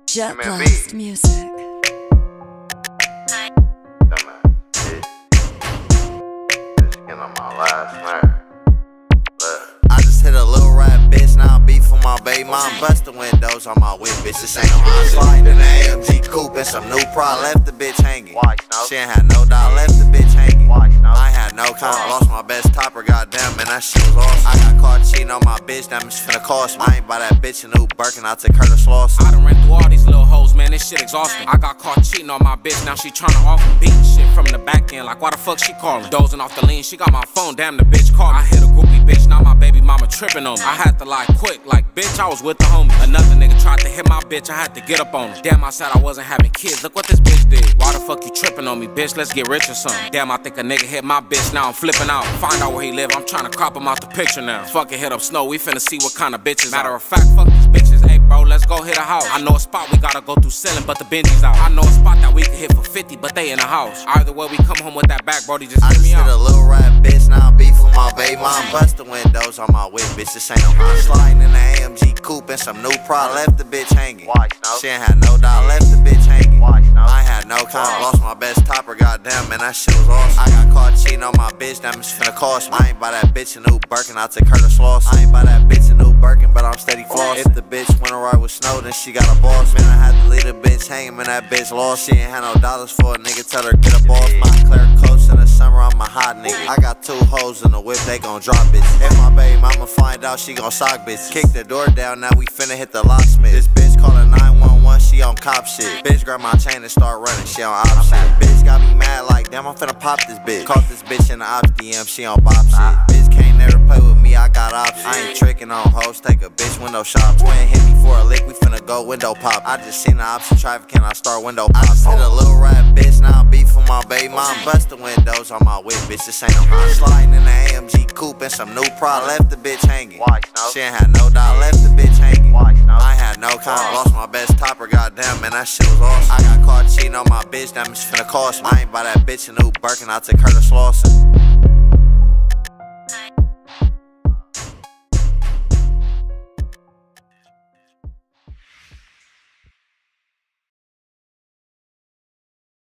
FRosTydaSnowMann music. I just hit a little rap bitch, now I'm beef with my baby mom. Bust the windows on my whip, bitch, this ain't no hot. Sliding in the AMG coupe and some new pride. Left the bitch hanging. She ain't had no doubt, left the bitch hanging. I ain't had no time, lost my best topper, goddamn, man, that shit was awesome. I got caught cheating on my bitch, that bitch finna cost me. I ain't buy that bitch a new Birkin, I took her to Slauson. I done ran through all these little hoes, man, this shit exhausting. I got caught cheating on my bitch, now she tryna offer beating shit from the back end, like why the fuck she calling? Dozing off the lean, she got my phone, damn the bitch called me. I hit a groupie bitch, now my baby mama tripping on me. I had to lie quick, like bitch, I was with the homie. Another nigga tried to hit my bitch, I had to get up on him. Damn, I said I wasn't having kids, look what this bitch did. Why the fuck you tripping on me, bitch, let's get rich or something. Damn, I think a nigga hit my bitch, now I'm flipping out. Find out where he live, I'm tryna crop him out the picture now. Fucking hit up Snow, we finna see what kind of bitches. Matter of fact, fuck these bitches, hey bro, let's go hit a house. I know a spot we gotta go through selling, but the Benji's out. I know a spot that we can hit for 50, but they in the house. Either way we come home with that back, brody, just hit me out. I just hit a little rap bitch, now I'm beef with my baby mom. Bust the windows on my whip, bitch, this ain't no hot. Sliding in the AMG coupe and some new pride. Left the bitch hanging. She ain't had no doubt, left the bitch hanging. I ain't had no time, lost my best topper, goddamn, man, that shit was awesome. I got caught cheating on my bitch, that bitch finna cost me. I ain't buy that bitch a new Birkin, I took her to Slauson. I ain't buy that bitch a new Birkin, but I'm steady flossing. If the bitch went alright with Snow, then she got a boss. Man, I had to leave the bitch hanging, man, that bitch lost. She ain't had no dollars for a nigga, tell her get up off. My clear coats in the summer, I'm a hot nigga. I got 2 hoes in the whip, they gon' drop bitch. If my baby mama find out, she gon' sock bitch. Kick the door down, now we finna hit the locksmith. This bitch callin' 911, she on cop shit. Bitch grab my chain and start running, she on op shit. Bitch got me mad like, damn, I'm finna pop this bitch. Caught this bitch in the ops DM, she on bop shit. Bitch can't never play with me, I got options. I ain't tricking on hoes, take a bitch window shop. Twin hit me for a lick, we finna go window pop. I just seen the ops in traffic, can I start window pop? I just hit a little rap bitch, now I'm beef with my baby mom. Bust the windows on my whip, bitch, this ain't no hot. Sliding in the AMG coupe and some new pride. Left the bitch hanging. She ain't had no doubt, left the bitch hanging. I ain't had no time, lost my best topper, goddamn, man, that shit was awesome. I got caught cheating on my bitch, that bitch finna cost me. I ain't buy that bitch a new Birkin, I took her to Slauson.